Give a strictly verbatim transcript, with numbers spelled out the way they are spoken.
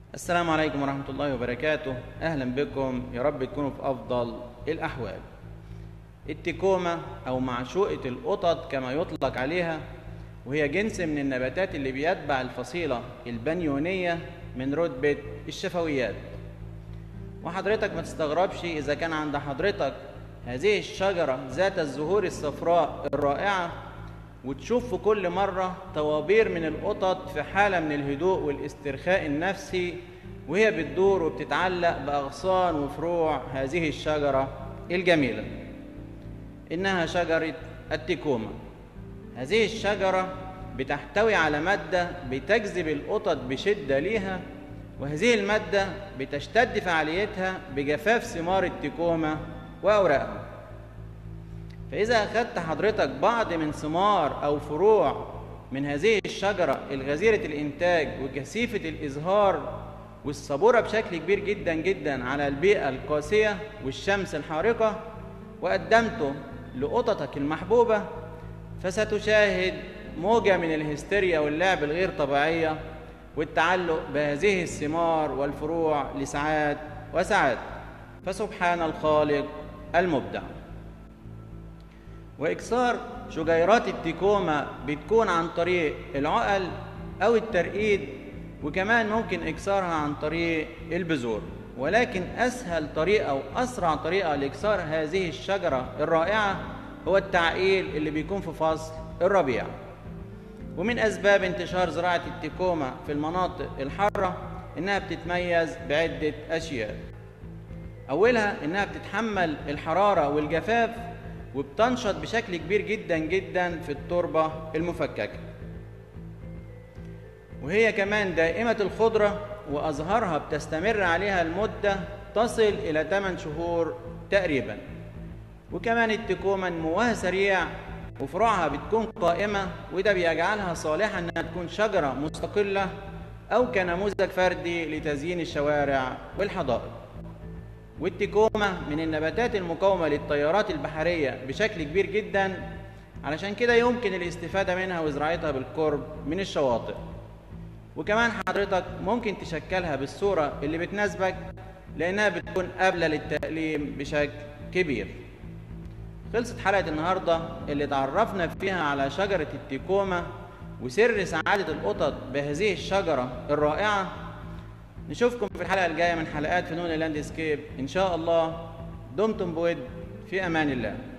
السلام عليكم ورحمة الله وبركاته. أهلا بكم، يا رب تكونوا في أفضل الأحوال. التكومة أو معشوقة القطط كما يطلق عليها، وهي جنس من النباتات اللي بيتبع الفصيلة البنيونية من رتبة الشفويات. وحضرتك ما تستغربش إذا كان عند حضرتك هذه الشجرة ذات الزهور الصفراء الرائعة وتشوف في كل مرة طوابير من القطط في حالة من الهدوء والاسترخاء النفسي وهي بتدور وبتتعلق بأغصان وفروع هذه الشجرة الجميلة. إنها شجرة التكومة. هذه الشجرة بتحتوي على مادة بتجذب القطط بشدة ليها، وهذه المادة بتشتد فعاليتها بجفاف ثمار التكومة وأوراقها. فإذا أخذت حضرتك بعض من ثمار أو فروع من هذه الشجرة الغزيرة الإنتاج وكثيفة الإزهار والصبورة بشكل كبير جدا جدا على البيئة القاسية والشمس الحارقة وقدمته لقططك المحبوبة، فستشاهد موجة من الهستيريا واللعب الغير طبيعية والتعلق بهذه الثمار والفروع لساعات وساعات. فسبحان الخالق المبدع. وإكسار شجيرات التكومة بتكون عن طريق العقل أو الترقيد، وكمان ممكن إكسارها عن طريق البذور، ولكن أسهل طريقة وأسرع طريقة لإكسار هذه الشجرة الرائعة هو التعقيل اللي بيكون في فصل الربيع. ومن أسباب انتشار زراعة التكومة في المناطق الحارة إنها بتتميز بعدة أشياء. أولها إنها بتتحمل الحرارة والجفاف وبتنشط بشكل كبير جدا جدا في التربة المفككة، وهي كمان دائمة الخضرة وأزهارها بتستمر عليها المدة تصل إلى ثمانية شهور تقريبا. وكمان التكومة نموها سريع وفروعها بتكون قائمة، وده بيجعلها صالحة إنها تكون شجرة مستقلة أو كنموذج فردي لتزيين الشوارع والحدائق. والتكومة من النباتات المقاومة للتيارات البحرية بشكل كبير جدا، علشان كده يمكن الاستفادة منها وزراعتها بالقرب من الشواطئ. وكمان حضرتك ممكن تشكلها بالصورة اللي بتناسبك لأنها بتكون قابلة للتقليم بشكل كبير. خلصت حلقة النهاردة اللي تعرفنا فيها على شجرة التكومة وسر سعادة القطط بهذه الشجرة الرائعة. نشوفكم في الحلقة الجاية من حلقات فنون اللاندسكيب إن شاء الله. دمتم بود في أمان الله.